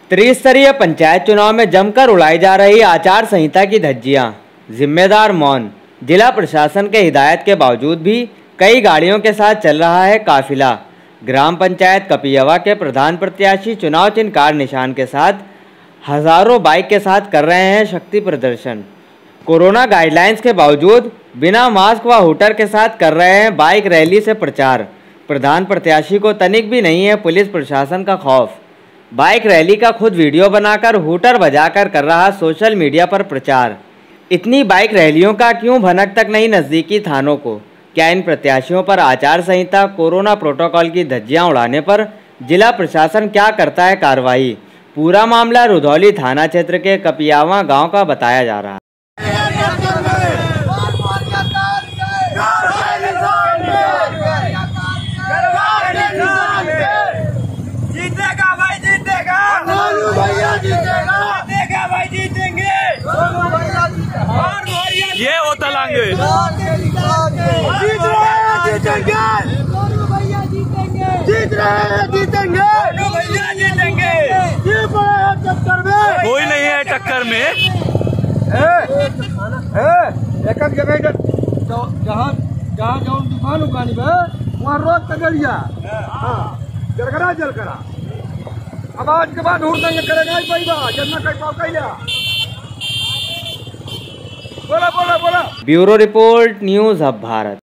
त्रिस्तरीय पंचायत चुनाव में जमकर उड़ाई जा रही आचार संहिता की धज्जियां, जिम्मेदार मौन। जिला प्रशासन के हिदायत के बावजूद भी कई गाड़ियों के साथ चल रहा है काफिला। ग्राम पंचायत कपियवा के प्रधान प्रत्याशी चुनाव चिन्ह कार्ड निशान के साथ हजारों बाइक के साथ कर रहे हैं शक्ति प्रदर्शन। कोरोना गाइडलाइंस के बावजूद बिना मास्क व हूटर के साथ कर रहे हैं बाइक रैली से प्रचार। प्रधान प्रत्याशी को तनिक भी नहीं है पुलिस प्रशासन का खौफ। बाइक रैली का खुद वीडियो बनाकर हूटर बजाकर कर रहा सोशल मीडिया पर प्रचार। इतनी बाइक रैलियों का क्यों भनक तक नहीं नज़दीकी थानों को? क्या इन प्रत्याशियों पर आचार संहिता कोरोना प्रोटोकॉल की धज्जियां उड़ाने पर जिला प्रशासन क्या करता है कार्रवाई? पूरा मामला रुधौली थाना क्षेत्र के कपियावा गांव का बताया जा रहा है। जीतेगा भाई, जीतेगा भैया, जीतेगा भाई, जीतेंगे। ये होता लांगे जीतेंगे, टक्कर में कोई नहीं है, टक्कर में एक जगह जहाँ जाऊँ दुकान उकानी में वहाँ रोक तगड़िया जलकरा जलकरा। अब आज के बाद हुड़दंग करेगा ही पैबा जन्ना कई पाव कैला। बोला बोला बोला। Bureau report, news hub Bharat.